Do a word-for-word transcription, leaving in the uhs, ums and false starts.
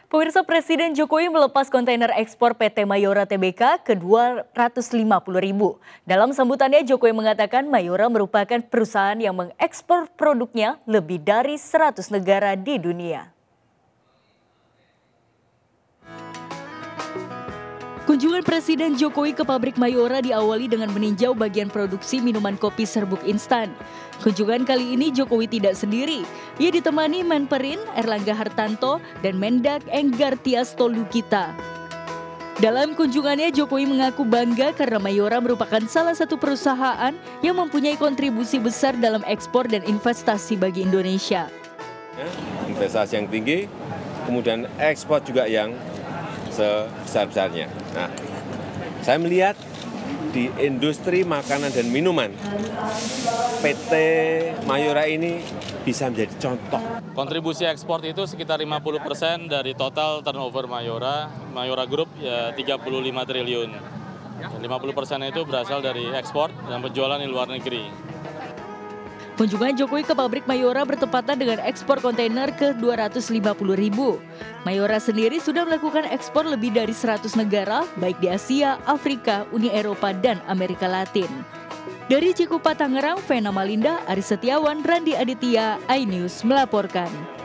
Pemirsa, Presiden Jokowi melepas kontainer ekspor P T Mayora Tbk ke dua ratus lima puluh ribu. Dalam sambutannya, Jokowi mengatakan Mayora merupakan perusahaan yang mengekspor produknya lebih dari seratus negara di dunia. Kunjungan Presiden Jokowi ke pabrik Mayora diawali dengan meninjau bagian produksi minuman kopi serbuk instan. Kunjungan kali ini Jokowi tidak sendiri. Ia ditemani Menperin Erlangga Hartanto dan Mendak Enggar Tias Tolukita. Dalam kunjungannya, Jokowi mengaku bangga karena Mayora merupakan salah satu perusahaan yang mempunyai kontribusi besar dalam ekspor dan investasi bagi Indonesia. Investasi yang tinggi, kemudian ekspor juga yang sebesar-besarnya. Nah, saya melihat di industri makanan dan minuman, P T Mayora ini bisa menjadi contoh. Kontribusi ekspor itu sekitar lima puluh persen dari total turnover Mayora. Mayora Group ya tiga puluh lima triliun. lima puluh persen itu berasal dari ekspor dan penjualan di luar negeri. Kunjungan Jokowi ke pabrik Mayora bertepatan dengan ekspor kontainer ke dua ratus lima puluh ribu. Mayora sendiri sudah melakukan ekspor lebih dari seratus negara, baik di Asia, Afrika, Uni Eropa, dan Amerika Latin. Dari Cikupa, Tangerang, Vena Malinda, Aris Setiawan, Randi Aditya, iNews melaporkan.